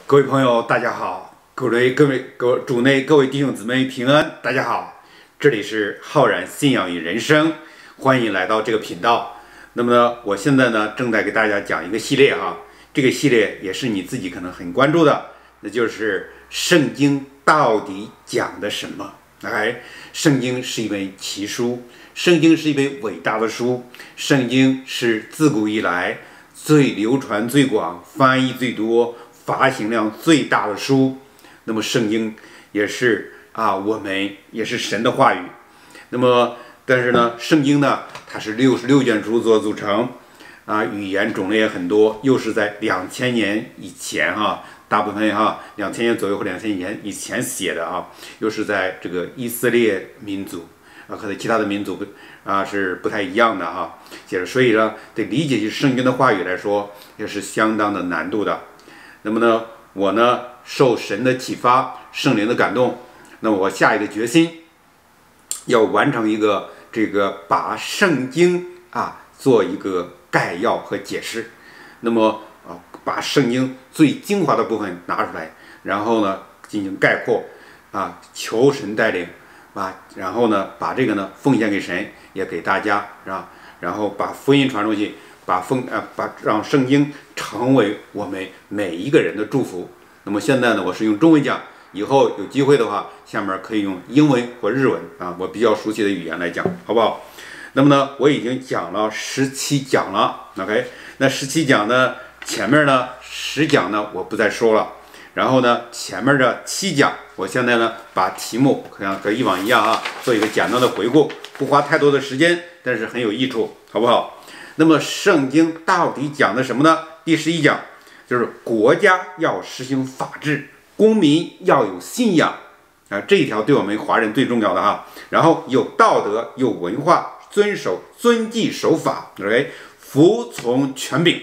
各位朋友，大家好！主内各位弟兄姊妹平安，大家好！这里是浩然信仰与人生，欢迎来到这个频道。那么呢，我现在呢正在给大家讲一个系列哈，这个系列也是你自己可能很关注的，那就是圣经到底讲的什么？圣经是一本奇书，圣经是一本伟大的书，圣经是自古以来最流传最广、翻译最多、发行量最大的书。那么圣经也是我们也是神的话语。那么但是呢，圣经呢它是66卷书所组成语言种类也很多，又是在2000年以前大部分2000年左右或2000年以前写的又是在这个以色列民族和其他的民族是不太一样的写着，所以呢对理解圣经的话语来说也是相当的难度的。那么呢，我呢受神的启发，圣灵的感动，那么我下一个决心要完成一个把圣经做一个概要和解释。那么把圣经最精华的部分拿出来，然后呢进行概括求神带领然后呢把这个呢奉献给神，也给大家然后把福音传出去，让圣经成为我们每一个人的祝福。那么现在呢，我是用中文讲，以后有机会的话，下面可以用英文或日文我比较熟悉的语言来讲，好不好？那么呢，我已经讲了17讲了 ，OK？ 那17讲呢，前面呢10讲呢我不再说了，然后呢前面的7讲，我现在呢把题目像和以往一样做一个简单的回顾，不花太多的时间，但是很有益处，好不好？那么圣经到底讲的什么呢？第11讲就是国家要实行法治，公民要有信仰这一条对我们华人最重要的然后有道德，有文化，遵纪守法 ，OK， 服从权柄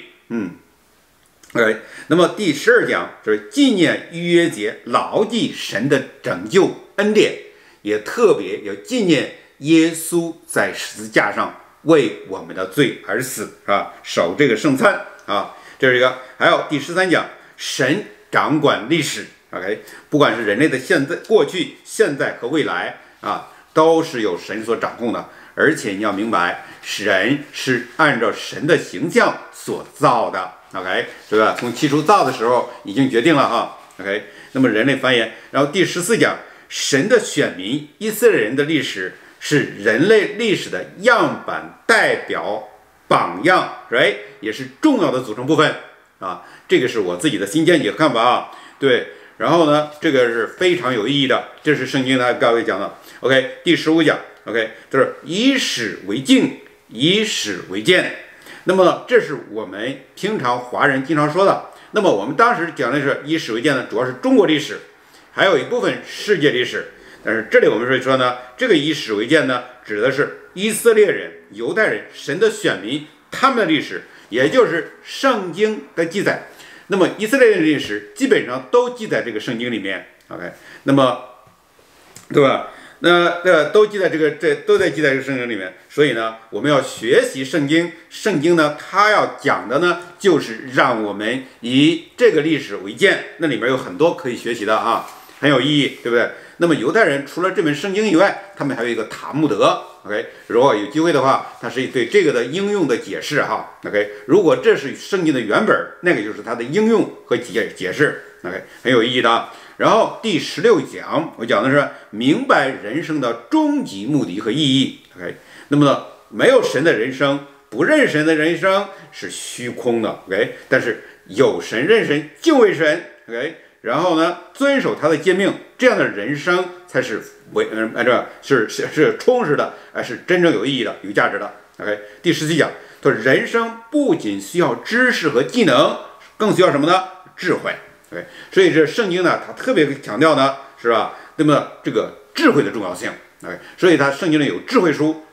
，OK。那么第12讲就是纪念逾越节，牢记神的拯救恩典，也特别要纪念耶稣在十字架上为我们的罪而死守这个圣餐这是一个。还有第13讲，神掌管历史 ，OK， 不管是人类的现在、过去、现在和未来都是由神所掌控的。而且你要明白，人是按照神的形象所造的 ，OK， 对吧？从起初造的时候已经决定了OK。那么人类繁衍，然后第14讲，神的选民以色列人的历史是人类历史的样板、代表、榜样，也是重要的组成部分这个是我自己的新见解和看法对。然后呢，这个是非常有意义的，这是圣经的各位讲的 ，OK。第15讲。OK， 就是以史为镜，以史为鉴。那么这是我们平常华人经常说的。那么我们当时讲的是以史为鉴呢，主要是中国历史，还有一部分世界历史。但是这里我们说呢，这个以史为鉴呢，指的是以色列人、犹太人、神的选民他们的历史，也就是圣经的记载。那么以色列人的历史基本上都记在这个圣经里面。OK， 那么对吧？那都记在都在记在这个圣经里面，所以呢，我们要学习圣经。圣经呢，它要讲的呢，就是让我们以这个历史为鉴。那里面有很多可以学习的很有意义，对不对？那么犹太人除了这本圣经以外，他们还有一个塔木德 ，OK。如果有机会的话，它是对这个的应用的解释OK。如果这是圣经的原本，那个就是它的应用和解释 ，OK， 很有意义的然后第16讲，我讲的是明白人生的终极目的和意义。OK， 那么呢，没有神的人生，不认神的人生是虚空的。OK， 但是有神、认神、敬畏神。OK， 然后呢，遵守他的诫命，这样的人生才是是充实的，是真正有意义的、有价值的。OK， 第17讲，说人生不仅需要知识和技能，更需要什么呢？智慧。对，所以这圣经呢，它特别强调呢，是吧？那么这个智慧的重要性，所以它圣经里有智慧书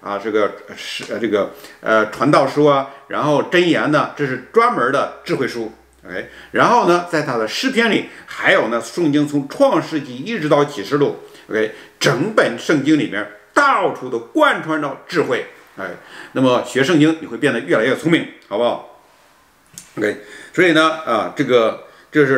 传道书然后箴言呢，这是专门的智慧书然后呢，在它的诗篇里，还有呢，圣经从创世纪一直到启示录整本圣经里面到处都贯穿着智慧那么学圣经你会变得越来越聪明，好不好？所以呢这是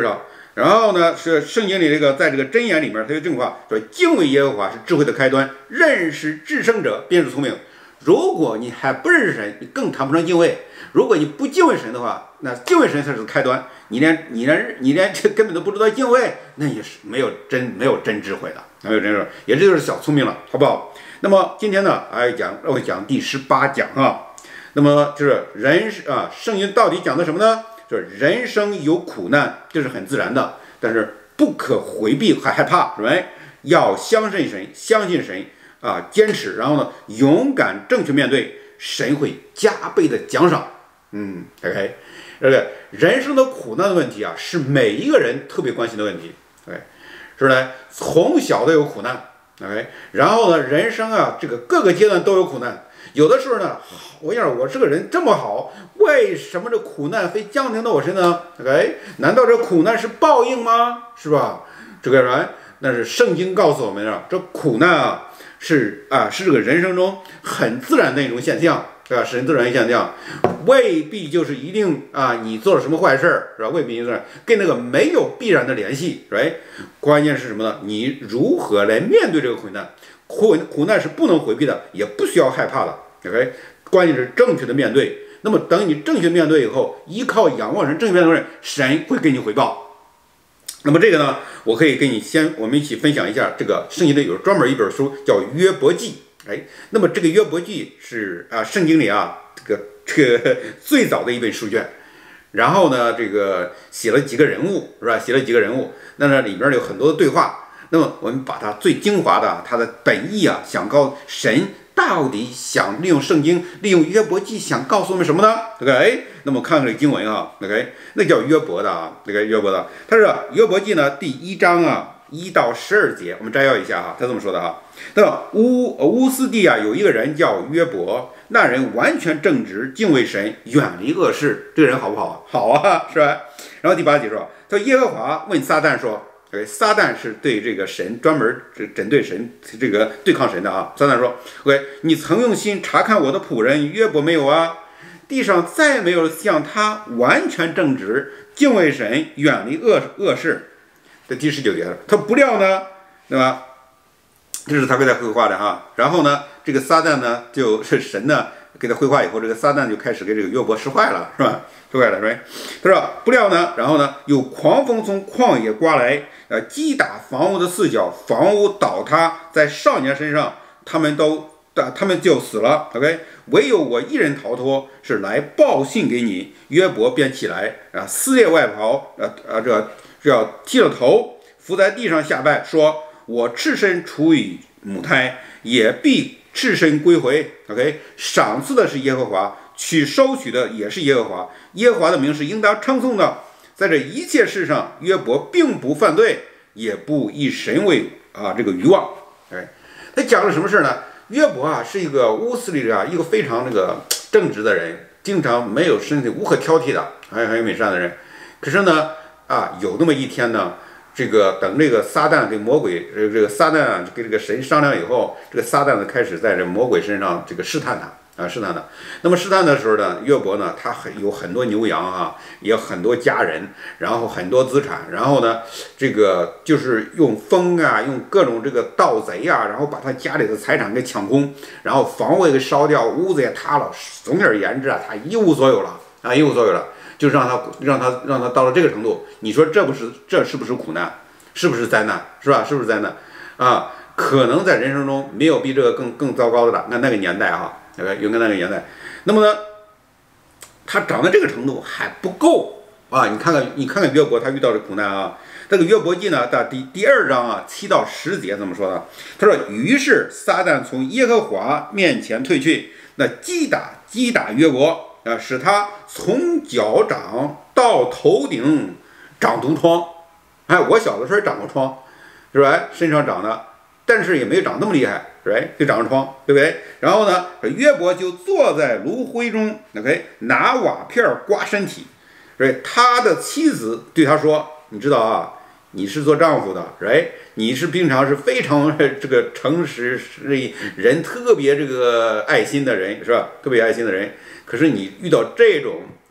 然后呢，是圣经里这个，在这个箴言里面，它有这句话说：“敬畏耶和华是智慧的开端，认识至圣者便是聪明。”如果你还不认识神，你更谈不上敬畏。如果你不敬畏神的话，那敬畏神才是开端。你连这根本都不知道敬畏，那也是没有真智慧的，没有真智慧，也就是小聪明了，好不好？那么今天呢，让我讲第18讲啊。那么就是圣经到底讲的什么呢？就是人生有苦难，这是很自然的，但是不可回避和害怕，是吧？要相信神啊，坚持，然后呢，勇敢正确面对，神会加倍的奖赏。OK， 这个人生的苦难的问题啊，是每一个人特别关心的问题。OK， 是不是？从小都有苦难。OK， 然后呢，人生啊，这个各个阶段都有苦难。有的时候呢，我想我这个人这么好，为什么这苦难非降临到我身呢 ？OK， 难道这苦难是报应吗？是吧？这个人，那是圣经告诉我们啊，这苦难啊是这个人生中很自然的一种现象，对吧？是很自然的现象，未必就是一定你做了什么坏事儿，是吧？未必就是跟那个没有必然的联系，是吧？关键是什么呢？你如何来面对这个苦难？苦难是不能回避的，也不需要害怕的。OK， 关键是正确的面对。那么等你正确面对以后，依靠仰望神，正确面对神会给你回报。那么这个呢，我可以跟我们一起分享一下。这个圣经里有专门一本书叫《约伯记》。那么这个《约伯记》是圣经里这个最早的一本书卷。然后呢，这个写了几个人物，是吧？写了几个人物，那里边有很多的对话。那么我们把它最精华的它的本意想告神到底想利用圣经，利用约伯记想告诉我们什么呢 ？OK， 那么看看这个经文OK， 那叫约伯的这个约伯的，它是约伯记呢第1章1到12节，我们摘要一下他这么说的那么乌斯地有一个人叫约伯，那人完全正直，敬畏神，远离恶事。这个人好不好？好啊，是吧？然后第8节说，他说耶和华问撒旦说。撒旦是对这个神专门针对神这个对抗神的撒旦说 ：“OK， 你曾用心查看我的仆人约伯没有啊？地上再没有像他完全正直，敬畏神，远离恶事。”这第19节，他不料呢，对吧？这是他给他绘画的然后呢，这个撒旦呢，就是神呢给他绘画以后，这个撒旦就开始给这个约伯使坏了，是吧？是吧？他说不料呢，然后呢，有狂风从旷野刮来，击打房屋的四角，房屋倒塌在少年身上，他们就死了。OK， 唯有我一人逃脱，是来报信给你。约伯便起来撕裂外袍，这要剃了头，伏在地上下拜，说：“我赤身出于母胎，也必赤身归回。” OK， 赏赐的是耶和华。收取的也是耶和华，耶和华的名是应当称颂的。在这一切事上，约伯并不犯罪，也不以神为这个愚妄。他讲了什么事呢？约伯是一个乌斯里一个非常正直的人，经常没有身体无可挑剔的，很有美善的人。可是呢有那么一天呢，等这个撒旦跟魔鬼这个撒旦跟这个神商量以后，这个撒旦呢开始在这魔鬼身上试探他。试探的。那么试探的时候呢，约伯呢，他有很多牛羊也有很多家人，然后很多资产，然后呢，这个就是用风用各种这个盗贼然后把他家里的财产给抢空，然后房屋也给烧掉，屋子也塌了，总而言之他一无所有了一无所有了，就让他到了这个程度。你说这是不是苦难？是不是灾难？是吧？是不是灾难可能在人生中没有比这个更糟糕的了。那个年代有个那个年代，那么呢，他长到这个程度还不够你看看约伯他遇到的苦难这个约伯记呢，第2章7到10节怎么说呢？他说：“于是撒旦从耶和华面前退去，那击打约伯使他从脚掌到头顶长毒疮。我小的时候长过疮，是吧？身上长的，但是也没有长那么厉害。”就长了疮，对不对？然后呢，约伯就坐在炉灰中 ，OK， 拿瓦片刮身体。他的妻子对他说：“你知道你是做丈夫的，你是平常是非常这个诚实，是人特别这个爱心的人，是吧？特别爱心的人。可是你遇到这种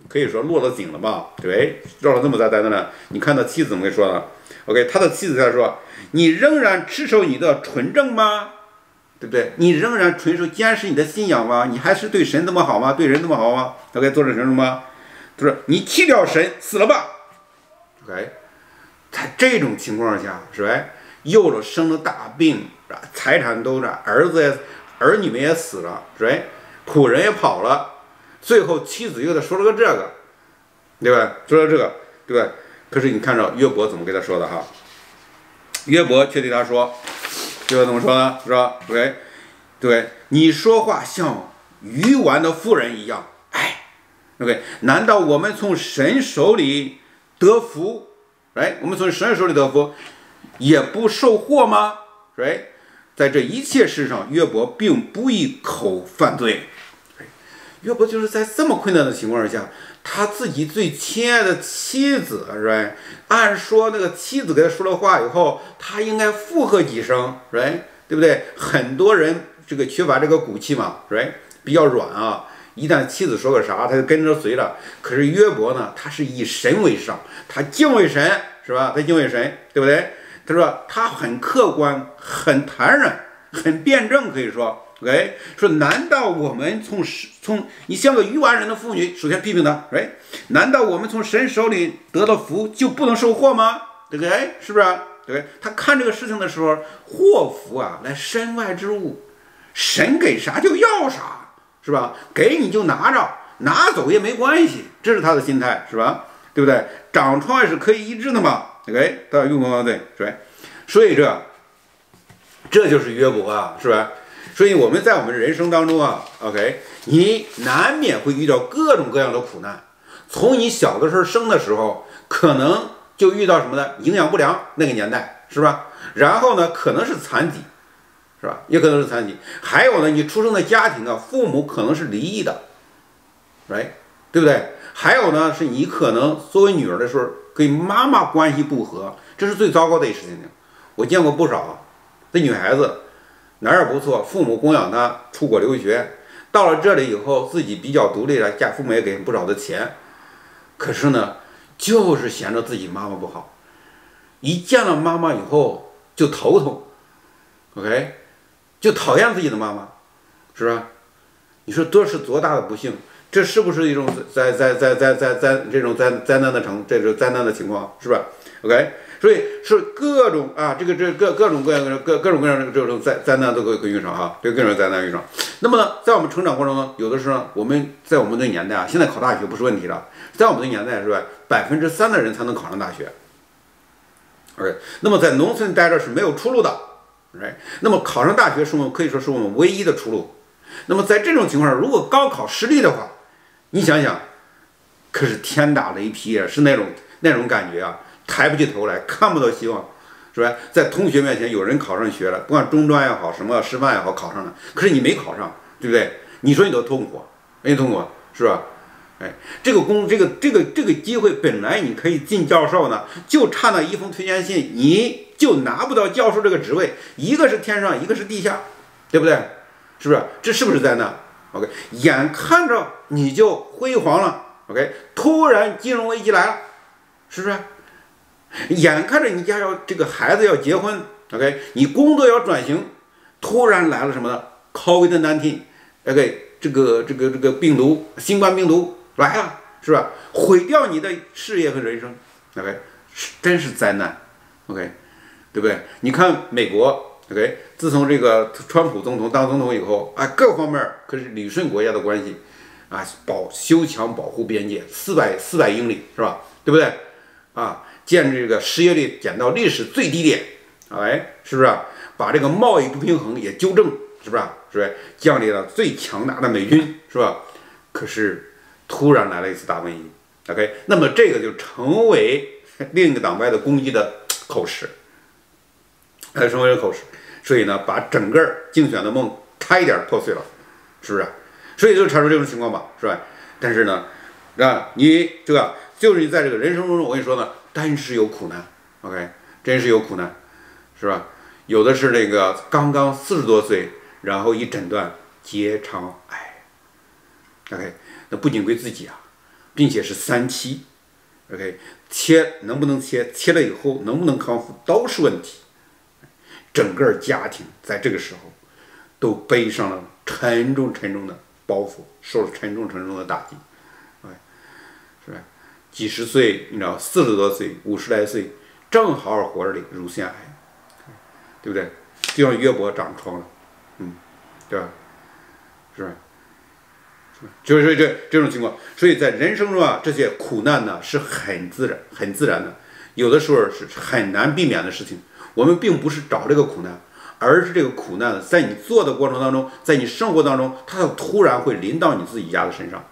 可以说落了井了吧？对，落了这么大灾难了。你看他妻子怎么跟说的 ？OK， 他的妻子在说：“你仍然持守你的纯正吗？对不对？你仍然纯守坚持你的信仰吗？你还是对神这么好吗？对人这么好吗 ？OK， 作者说什么？他说你弃掉神，死了吧 ？OK， 在这种情况下，是吧？又了生了大病，财产都是儿女们也死了，是吧？仆人也跑了。”最后妻子又在说了个这个，对吧？说了这个，对吧？可是你看着约伯怎么跟他说的哈？约伯却对他说，约伯怎么说呢？是吧 ？OK， 对，你说话像愚顽的妇人一样，哎 ，OK， 难道我们从神手里得福？哎，我们从神手里得福，也不受祸吗？哎，在这一切事上，约伯并不一口犯罪。约伯就是在这么困难的情况下，他自己最亲爱的妻子，是吧？按说那个妻子给他说了话以后，他应该附和几声，是吧？对不对？很多人这个缺乏这个骨气嘛，是吧？比较软啊，一旦妻子说个啥，他就跟着随了。可是约伯呢，他是以神为上，他敬畏神，是吧？他敬畏神，对不对？他说他很客观，很坦然，很辩证，可以说。OK， 说难道我们从你像个愚顽人的妇女，首先批评他，哎，难道我们从神手里得了福就不能受祸吗？对不对？是不是？对，他看这个事情的时候，祸福啊，乃身外之物，神给啥就要啥，是吧？给你就拿着，拿走也没关系，这是他的心态，是吧？对不对？长疮也是可以医治的嘛，对，到用光对，是吧？所以这就是约伯啊，是吧？所以我们在我们人生当中啊 ，OK， 你难免会遇到各种各样的苦难。从你小的时候生的时候，可能就遇到什么呢？营养不良，那个年代是吧？然后呢，可能是残疾，是吧？也可能是残疾。还有呢，你出生的家庭啊，父母可能是离异的 ，right， 对不对？还有呢，是你可能作为女儿的时候跟妈妈关系不和，这是最糟糕的一事情。我见过不少这女孩子。哪儿也不错，父母供养他出国留学，到了这里以后自己比较独立了，父母也给不少的钱，可是呢，就是嫌着自己妈妈不好，一见了妈妈以后就头疼 ，OK， 就讨厌自己的妈妈，是吧？你说这是多大的不幸？这是不是一种在这种灾难的这种灾难的情况，是吧 ？OK。所以是各种啊，各种各样的这种灾难都可以遇上哈，对各种灾难遇上。那么呢，在我们成长过程中，有的时候我们在我们的年代啊，现在考大学不是问题了，在我们的年代是吧，3%的人才能考上大学。OK， 那么在农村待着是没有出路的，那么考上大学是我们可以说是我们唯一的出路。那么在这种情况下，如果高考失利的话，你想想，可是天打雷劈啊，是那种感觉啊。抬不起头来，看不到希望，是吧？在同学面前，有人考上学了，不管中专也好，什么师范也好，考上了，可是你没考上，对不对？你说你多痛苦，没痛苦，是吧？哎，这个机会本来你可以进教授呢，就差那一封推荐信，你就拿不到教授这个职位，一个是天上，一个是地下，对不对？是不是？这是不是灾难 ？OK， 眼看着你就辉煌了 ，OK， 突然金融危机来了，是不是？眼看着你家这个孩子要结婚 ，OK， 你工作要转型，突然来了什么呢 ？COVID-19，OK， 这个病毒，新冠病毒来了，是吧？毁掉你的事业和人生 ，OK， 真是灾难 ，OK， 对不对？你看美国 ，OK， 自从这个川普总统当总统以后啊，各方面可是理顺国家的关系啊，修墙保护边界400英里，是吧？对不对？啊。见这个失业率减到历史最低点，哎，是不是？把这个贸易不平衡也纠正，是不是？是不是？降低了最强大的美军，是吧？可是突然来了一次大瘟疫 ，OK， 那么这个就成为另一个党派的攻击的口实，成为了口实。所以呢，把整个竞选的梦差一点破碎了，是不是？所以就产生这种情况吧，是吧？但是呢，你这个就是你在这个人生中，我跟你说呢。真是有苦难 ，OK， 真是有苦难，是吧？有的是那个刚刚40多岁，然后一诊断结肠癌 ，OK， 那不仅归自己啊， 并且是3期。OK， 切能不能切，切了以后能不能康复都是问题。整个家庭在这个时候都背上了沉重的包袱，受了沉重的打击，是吧？几十岁，你知道，40多岁、50来岁，正好活着的乳腺癌，对不对？就像约伯长疮了，对吧？是吧？就是这种情况，所以在人生中啊，这些苦难呢是很自然的，有的时候是很难避免的事情。我们并不是找这个苦难，而是这个苦难在你做的过程当中，在你生活当中，它突然会临到你自己家的身上。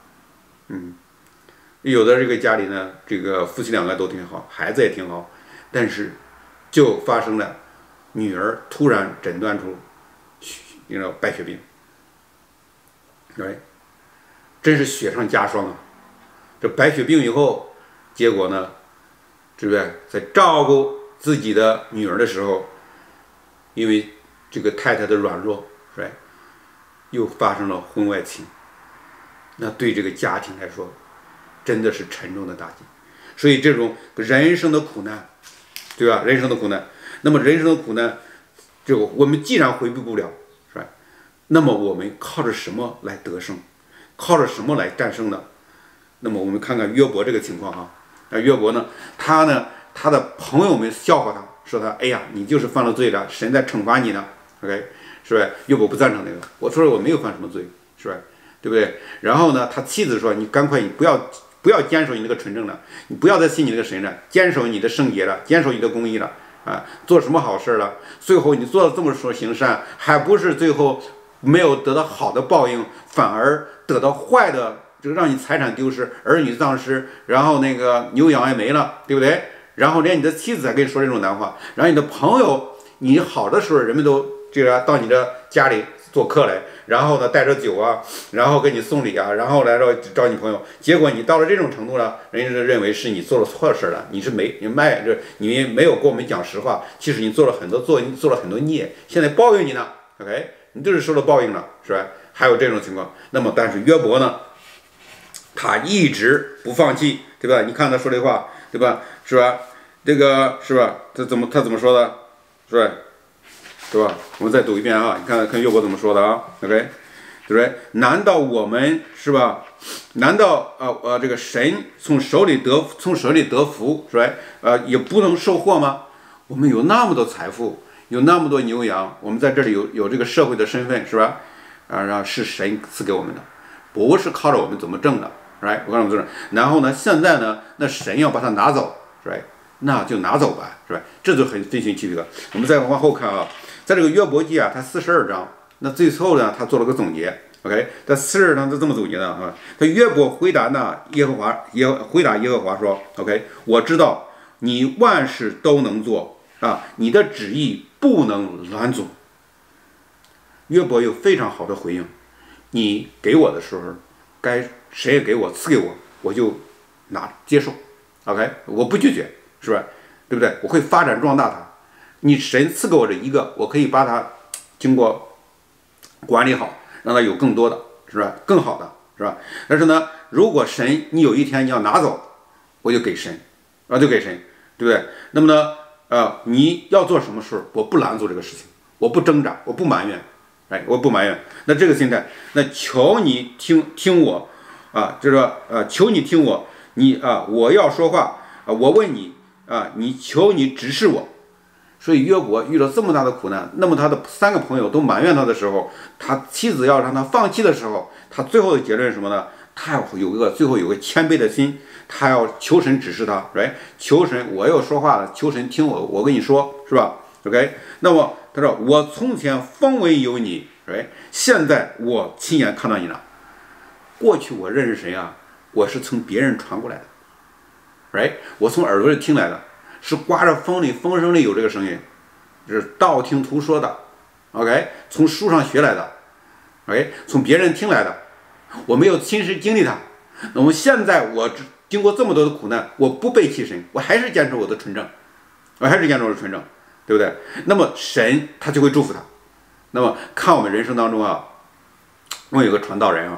有的这个家里呢，这个夫妻2个都挺好，孩子也挺好，但是就发生了女儿突然诊断出白血病，对，真是雪上加霜啊！这白血病以后，结果呢，对不对？在照顾自己的女儿的时候，因为这个太太的软弱，是吧？又发生了婚外情，那对这个家庭来说，真的是沉重的打击。所以这种人生的苦难，对吧？人生的苦难，那么人生的苦难，这个我们既然回避不了，是吧？那么我们靠着什么来得胜？靠着什么来战胜呢？那么我们看看约伯这个情况啊。约伯呢，他的朋友们笑话他，说他，哎呀，你就是犯了罪了，神在惩罚你呢。OK， 是吧？约伯不赞成那个，我说我没有犯什么罪，是吧？对不对？然后呢，他妻子说，你赶快，你不要坚守你那个纯正了，你不要再信你那个神了，坚守你的圣洁了，坚守你的公义了啊！做什么好事了？最后你做了这么说行善，还不是最后没有得到好的报应，反而得到坏的，这个让你财产丢失，儿女丧失，然后那个牛羊也没了，对不对？然后连你的妻子还跟你说这种难话，然后你的朋友，你好的时候人们都这个到你的家里做客来，然后呢带着酒啊，然后给你送礼啊，然后来找你朋友，结果你到了这种程度了，人家就认为是你做了错事了，你没有跟我们讲实话，其实你做了很多孽，现在报应你呢 ，OK， 你就是受了报应了，是吧？还有这种情况，那么但是约伯呢，他一直不放弃，对吧？你看他说这话，对吧？是吧？这个是吧？他怎么说的？是吧？对吧？我们再读一遍啊！你看约伯怎么说的啊 ？OK， 对不对？难道我们是吧？难道这个神从手里得福是吧？也不能收获吗？我们有那么多财富，有那么多牛羊，我们在这里有这个社会的身份是吧？是神赐给我们的，不是靠着我们怎么挣的，是吧？我告诉你，然后呢，现在呢，那神要把它拿走，是吧？那就拿走吧，是吧？这就很分析其个。我们再往后看啊，在这个约伯记啊，它42章，那最后呢，他做了个总结。OK， 在42章是这么总结的啊。他约伯回答耶和华说 ：“OK， 我知道你万事都能做啊，你的旨意不能拦阻。”约伯有非常好的回应，你给我的时候，该谁也给我赐给我，我就接受。OK， 我不拒绝。是吧？对不对？我会发展壮大它。你神赐给我这一个，我可以把它经过管理好，让它有更多的，是吧？更好的，是吧？但是呢，如果神你有一天你要拿走，我就给神，就给神，对不对？那么呢，你要做什么事，我不拦阻这个事情，我不挣扎，我不埋怨，我不埋怨。那这个心态，那求你听我啊，就是说求你听我，我要说话我问你。你求你指示我，所以约伯遇到这么大的苦难，那么他的3个朋友都埋怨他的时候，他妻子要让他放弃的时候，他最后的结论是什么呢？他要最后有个谦卑的心，他要求神指示他，求神，我要说话了，求神听我跟你说，是吧 ？OK， 那么他说我从前风闻有你，现在我亲眼看到你了。过去我认识神啊，我是从别人传过来的。我从耳朵里听来的，是刮着风声里有这个声音，是道听途说的 ，OK， 从书上学来的 ，OK， 从别人听来的，我没有亲身经历它。那么现在我经过这么多的苦难，我不背弃神，我还是坚持我的纯正，对不对？那么神他就会祝福他。那么看我们人生当中啊，我有个传道人啊，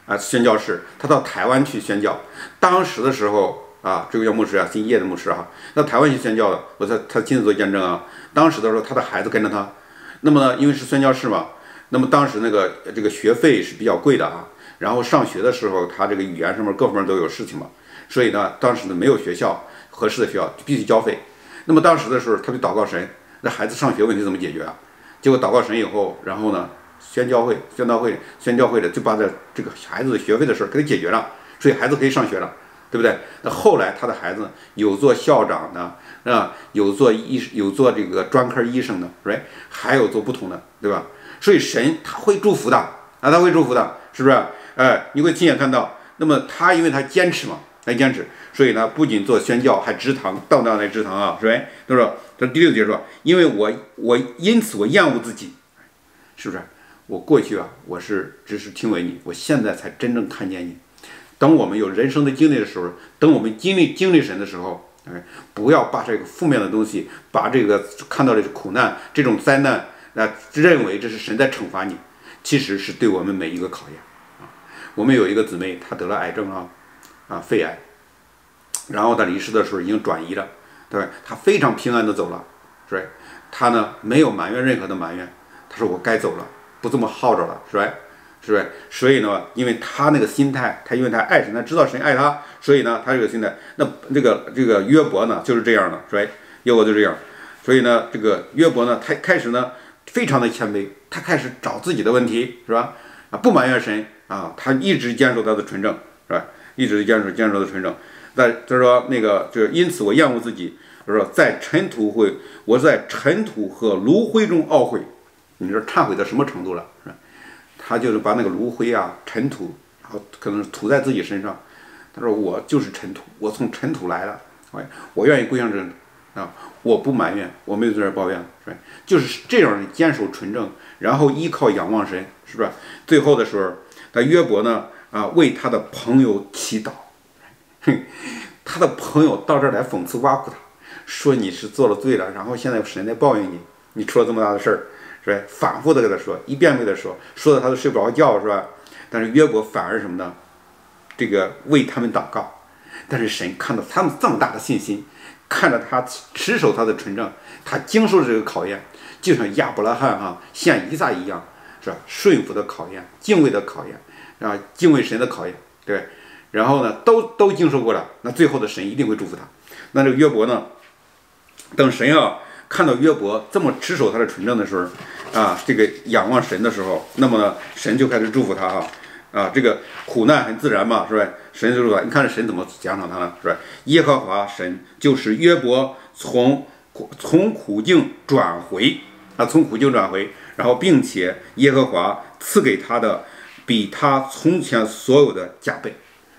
宣教士，他到台湾去宣教。当时的时候这个叫牧师姓叶的牧师到台湾去宣教的，他亲自做见证当时的时候，他的孩子跟着他，那么呢，因为是宣教士嘛，那么当时这个学费是比较贵的然后上学的时候，他这个语言上面各方面都有事情嘛，所以呢，当时呢没有合适的学校，就必须交费。那么当时的时候，他就祷告神，那孩子上学问题怎么解决结果祷告神以后，然后呢，宣教会的就把这个孩子的学费的事给他解决了，所以孩子可以上学了，对不对？那后来他的孩子有做校长的有做这个专科医生的，right？ 还有做不同的，对吧？所以神他会祝福的他会祝福的，是不是？你会亲眼看到。那么因为他坚持嘛，所以呢，不仅做宣教，还植堂，到那来植堂是吧？他说，这第6节说，因为因此我厌恶自己，是不是？我过去我是只是听为你，我现在才真正看见你。等我们有人生的经历的时候，等我们经历神的时候，不要把这个负面的东西，把这个看到的苦难、这种灾难，认为这是神在惩罚你，其实是对我们每一个考验我们有一个姊妹，她得了癌症肺癌，然后她离世的时候已经转移了，对吧？她非常平安的走了，是吧？她呢没有埋怨任何的埋怨，她说我该走了，不这么耗着了，是吧？是不是？所以呢，因为他那个心态，因为他爱神，他知道神爱他，所以呢，他这个心态，那这个约伯呢就是这样的，是吧？约伯就这样，所以呢，这个约伯呢，他开始呢非常的谦卑，他开始找自己的问题，是吧？不埋怨神他一直坚守他的纯正，是吧？一直坚守的纯正。他说因此我厌恶自己，他说我在尘土和炉灰中懊悔。你说忏悔到什么程度了？是吧？他就是把那个炉灰尘土，然后可能涂在自己身上。他说我就是尘土，我从尘土来了，我愿意归向这我不埋怨，我没有在这抱怨，是吧？就是这样的坚守纯正，然后依靠仰望神，是不是？最后的时候，他约伯呢为他的朋友祈祷，他的朋友到这儿来讽刺挖苦他，说你是做了罪了，然后现在神在报应你出了这么大的事儿。反复的跟他说，一遍遍的说的他都睡不着觉，是吧？但是约伯反而什么呢？这个为他们祷告，但是神看到他们这么大的信心，看着他持守他的纯正，他经受这个考验，就像亚伯拉罕献以撒一样，是吧？顺服的考验，敬畏的考验，敬畏神的考验，对。然后呢，都经受过了，那最后的神一定会祝福他。那这个约伯呢，等神看到约伯这么持守他的纯正的时候，这个仰望神的时候，那么呢，神就开始祝福他这个苦难很自然嘛，是吧？神就祝福他。你看神怎么奖赏他呢？是吧？耶和华神就是约伯从苦境转回从苦境转回，然后并且耶和华赐给他的比他从前所有的加倍。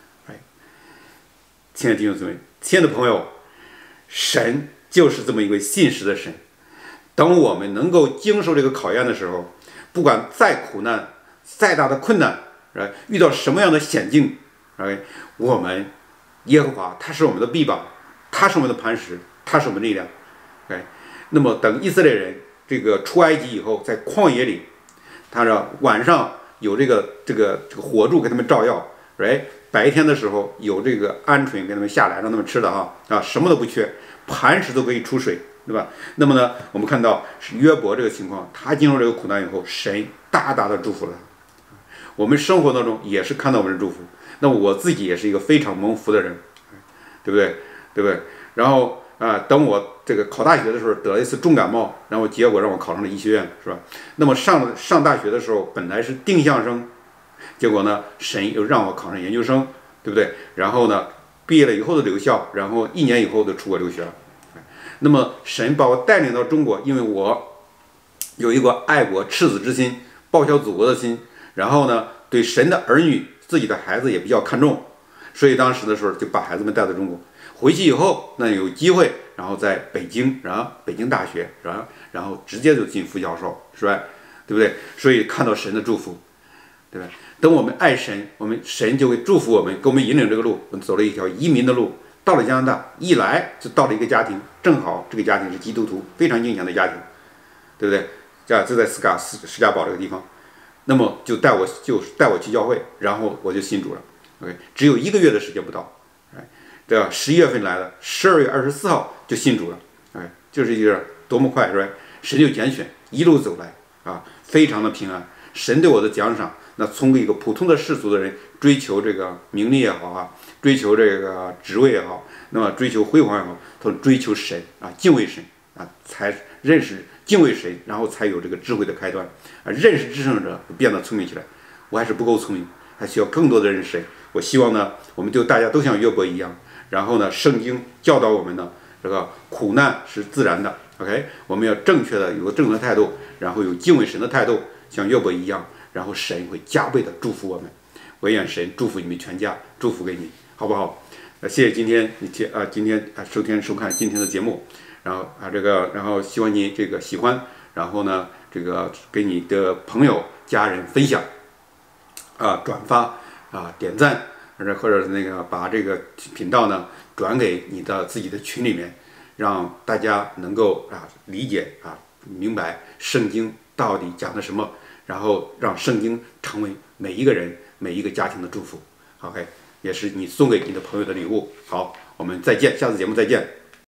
亲爱的弟兄姊妹，亲爱的朋友，神就是这么一位信实的神。等我们能够经受这个考验的时候，不管再苦难、再大的困难，遇到什么样的险境，我们耶和华他是我们的臂膀，他是我们的磐石，他是我们的力量。那么等以色列人这个出埃及以后，在旷野里，他说晚上有这个火柱给他们照耀，白天的时候有这个鹌鹑给他们下来让他们吃的什么都不缺，磐石都可以出水，对吧？那么呢，我们看到是约伯这个情况，他经受这个苦难以后，神大大的祝福了他。我们生活当中也是看到我们的祝福。那我自己也是一个非常蒙福的人，对不对？然后等我这个考大学的时候得了一次重感冒，然后结果让我考上了医学院，是吧？那么上大学的时候本来是定向生，结果呢，神又让我考上研究生，对不对？然后呢，毕业了以后的留校，然后1年以后就出国留学了。那么神把我带领到中国，因为我有一个爱国赤子之心、报效祖国的心，然后呢，对神的儿女、自己的孩子也比较看重，所以当时的时候就把孩子们带到中国。回去以后，那有机会，然后在北京，然后北京大学，然后直接就进副教授，是吧？对不对？所以看到神的祝福，对吧？等我们爱神，神就会祝福我们，给我们引领这个路。我们走了一条移民的路，到了加拿大，一来就到了一个家庭，正好这个家庭是基督徒，非常敬虔的家庭，对不对？就在斯嘉堡这个地方。 那么就带我去教会，然后我就信主了。OK， 只有1个月的时间不到，哎，对吧？11月份来的，12月24号就信主了，哎，就是一个多么快，是吧？神就拣选，一路走来啊，非常的平安。神对我的奖赏，那从一个普通的世俗的人追求这个名利也好啊，追求这个职位也好，那么追求辉煌也好，他追求神啊，敬畏神啊，才认识敬畏神，然后才有这个智慧的开端啊。认识至圣者变得聪明起来，我还是不够聪明，还需要更多的认识神。我希望呢，我们大家都像约伯一样，然后呢，圣经教导我们呢，这个苦难是自然的。OK， 我们要正确的有个正确的态度，然后有敬畏神的态度，像约伯一样，然后神会加倍的祝福我们。我愿神祝福你们全家，祝福给你，好不好？谢谢今天收看今天的节目，然后希望你这个喜欢，然后呢，这个给你的朋友、家人分享，转发点赞，或者那个把这个频道呢转给你的自己的群里面。让大家能够理解明白圣经到底讲的什么，然后让圣经成为每一个人每一个家庭的祝福。OK， 也是你送给你的朋友的礼物。好，我们再见，下次节目再见。